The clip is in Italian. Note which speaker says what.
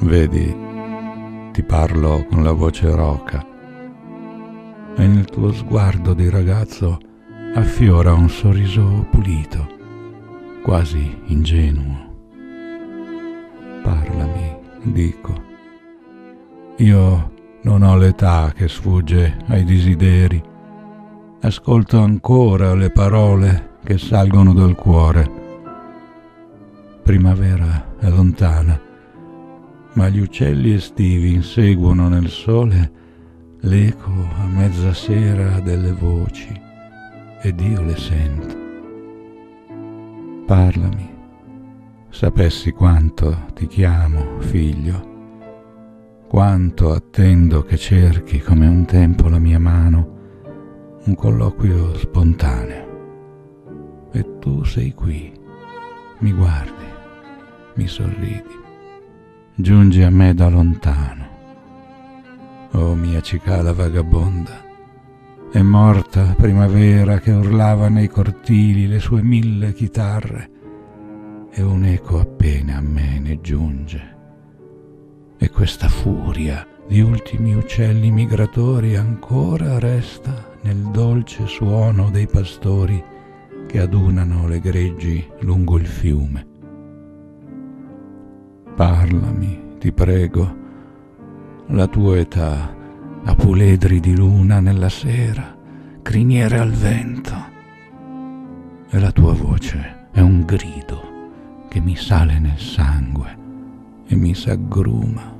Speaker 1: Vedi, ti parlo con la voce roca e nel tuo sguardo di ragazzo affiora un sorriso pulito, quasi ingenuo. Parlami, dico. Io non ho l'età che sfugge ai desideri. Ascolto ancora le parole che salgono dal cuore. Primavera è lontana, ma gli uccelli estivi inseguono nel sole l'eco a mezza sera delle voci ed io le sento. Parlami, sapessi quanto ti chiamo, figlio, quanto attendo che cerchi come un tempo la mia mano, un colloquio spontaneo. E tu sei qui, mi guardi, mi sorridi, giungi a me da lontano. Oh mia cicala vagabonda, è morta primavera che urlava nei cortili le sue 1000 chitarre, e un'eco appena a me ne giunge. E questa furia di ultimi uccelli migratori ancora resta nel dolce suono dei pastori che adunano le greggi lungo il fiume. Parlami, ti prego, la tua età ha puledri di luna nella sera, criniere al vento, e la tua voce è un grido che mi sale nel sangue e mi s'aggruma